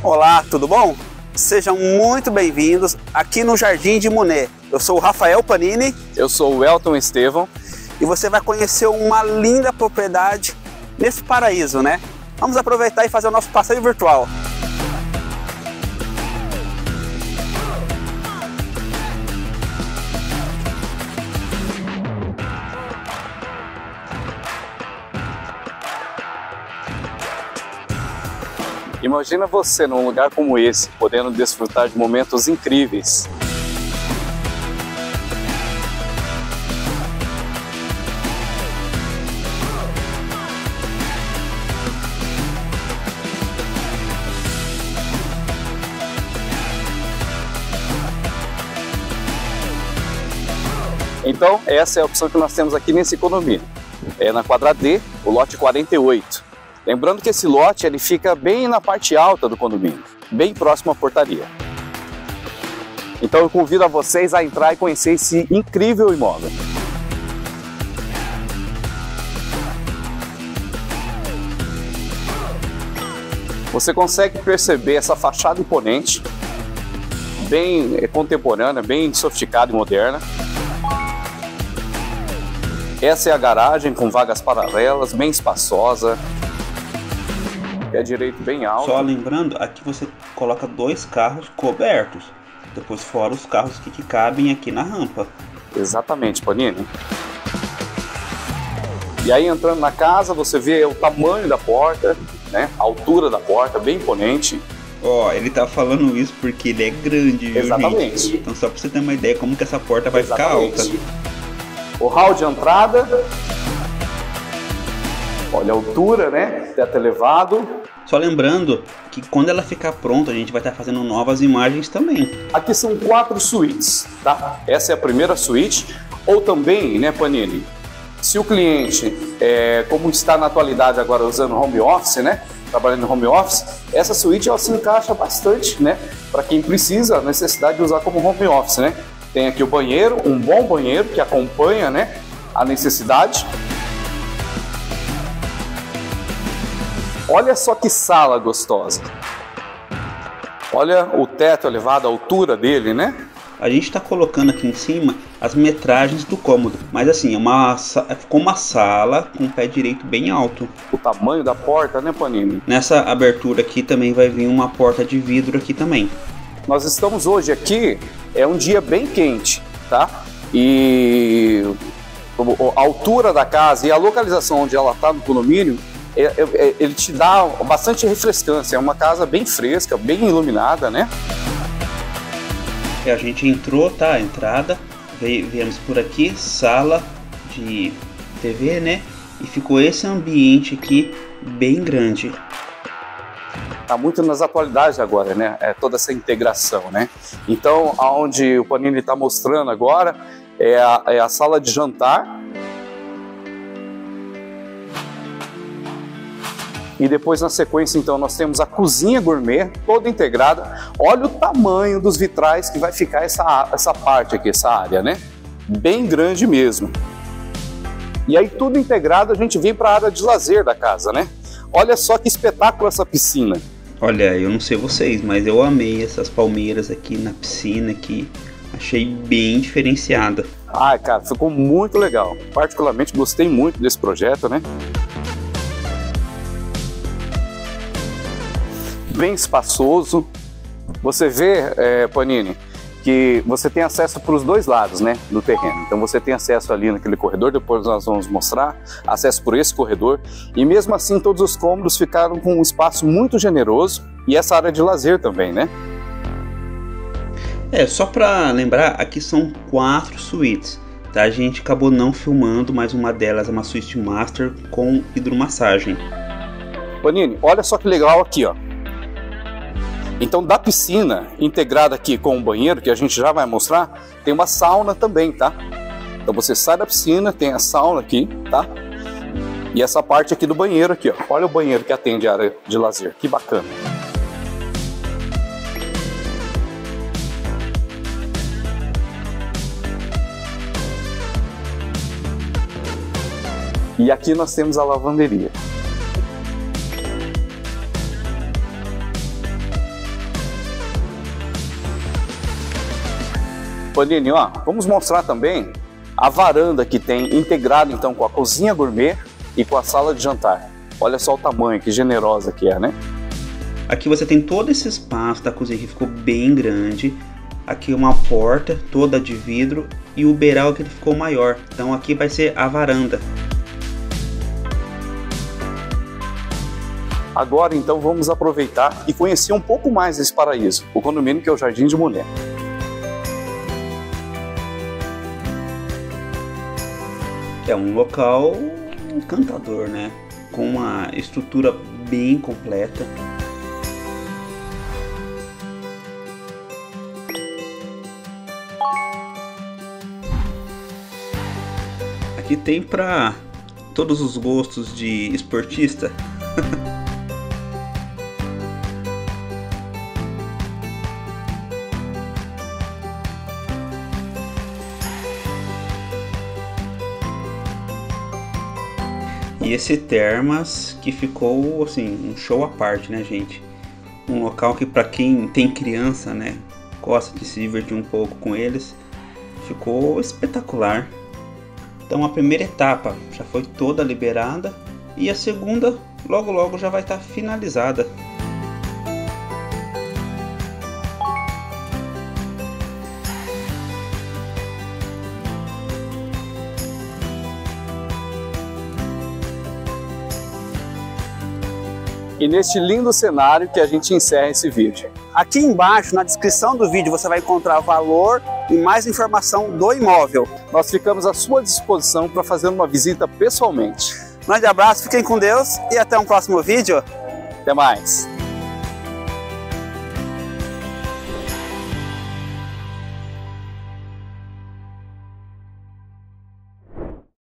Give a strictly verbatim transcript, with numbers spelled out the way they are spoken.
Olá, tudo bom? Sejam muito bem-vindos aqui no Jardim de Monet. Eu sou o Rafael Panini. Eu sou o Elton Estevão. E você vai conhecer uma linda propriedade nesse paraíso, né? Vamos aproveitar e fazer o nosso passeio virtual. Imagina você num lugar como esse, podendo desfrutar de momentos incríveis. Então, essa é a opção que nós temos aqui nesse condomínio. É na quadra D, o lote quarenta e oito. Lembrando que esse lote ele fica bem na parte alta do condomínio, bem próximo à portaria. Então eu convido a vocês a entrar e conhecer esse incrível imóvel. Você consegue perceber essa fachada imponente, bem contemporânea, bem sofisticada e moderna. Essa é a garagem com vagas paralelas, bem espaçosa. É direito bem alto. Só lembrando, aqui você coloca dois carros cobertos. Depois fora os carros que, que cabem aqui na rampa. Exatamente, Panini. E aí entrando na casa, você vê o tamanho da porta, né? A altura da porta, bem imponente. Ó, oh, ele tá falando isso porque ele é grande, viu, exatamente. Gente? Então só pra você ter uma ideia como que essa porta vai exatamente. Ficar alta. O hall de entrada. Olha a altura, né? Teto elevado. Só lembrando que quando ela ficar pronta, a gente vai estar fazendo novas imagens também. Aqui são quatro suítes, tá? Essa é a primeira suíte. Ou também, né, Panini? Se o cliente, é, como está na atualidade agora usando home office, né? Trabalhando no home office, essa suíte ela se encaixa bastante, né? Para quem precisa, a necessidade de usar como home office, né? Tem aqui o banheiro, um bom banheiro que acompanha, né, a necessidade. Olha só que sala gostosa. Olha o teto elevado, a altura dele, né? A gente está colocando aqui em cima as metragens do cômodo. Mas assim, é uma, ficou uma sala com o pé direito bem alto. O tamanho da porta, né, Panini? Nessa abertura aqui também vai vir uma porta de vidro aqui também. Nós estamos hoje aqui, é um dia bem quente, tá? E a altura da casa e a localização onde ela está no condomínio, ele te dá bastante refrescância. É uma casa bem fresca, bem iluminada, né? E a gente entrou, tá? A entrada, viemos por aqui, sala de T V, né? E ficou esse ambiente aqui bem grande. Tá muito nas atualidades agora, né? É toda essa integração, né? Então, aonde o Panini está mostrando agora é a, é a sala de jantar. E depois na sequência então nós temos a cozinha gourmet toda integrada. Olha o tamanho dos vitrais que vai ficar essa, essa parte aqui, essa área, né? Bem grande mesmo. E aí tudo integrado a gente vem para a área de lazer da casa, né? Olha só que espetáculo essa piscina. Olha, eu não sei vocês, mas eu amei essas palmeiras aqui na piscina aqui. Achei bem diferenciada. Ah, cara, ficou muito legal. Particularmente gostei muito desse projeto, né? Bem espaçoso. Você vê, é, Panini, que você tem acesso para os dois lados, né, do terreno. Então você tem acesso ali naquele corredor, depois nós vamos mostrar, acesso por esse corredor. E mesmo assim todos os cômodos ficaram com um espaço muito generoso e essa área de lazer também, né? É, só para lembrar, aqui são quatro suítes, tá? A gente acabou não filmando, mas uma delas é uma suíte master com hidromassagem. Panini, olha só que legal aqui, ó. Então, da piscina integrada aqui com o banheiro, que a gente já vai mostrar, tem uma sauna também, tá? Então você sai da piscina, tem a sauna aqui, tá? E essa parte aqui do banheiro aqui, ó. Olha o banheiro que atende a área de lazer, que bacana. E aqui nós temos a lavanderia. Panini, ó, vamos mostrar também a varanda que tem integrada então com a cozinha gourmet e com a sala de jantar. Olha só o tamanho, que generosa que é, né? Aqui você tem todo esse espaço da cozinha que ficou bem grande. Aqui uma porta toda de vidro e o beiral que ficou maior. Então aqui vai ser a varanda. Agora então vamos aproveitar e conhecer um pouco mais desse paraíso, o condomínio que é o Jardim de Mulher. É um local encantador, né? Com uma estrutura bem completa. Aqui tem para todos os gostos de esportista. E esse termas que ficou assim um show à parte, né, gente? Um local que para quem tem criança, né, gosta de se divertir um pouco com eles, ficou espetacular. Então a primeira etapa já foi toda liberada e a segunda logo logo já vai estar finalizada. E neste lindo cenário que a gente encerra esse vídeo. Aqui embaixo, na descrição do vídeo, você vai encontrar valor e mais informação do imóvel. Nós ficamos à sua disposição para fazer uma visita pessoalmente. Um grande abraço, fiquem com Deus e até um próximo vídeo. Até mais!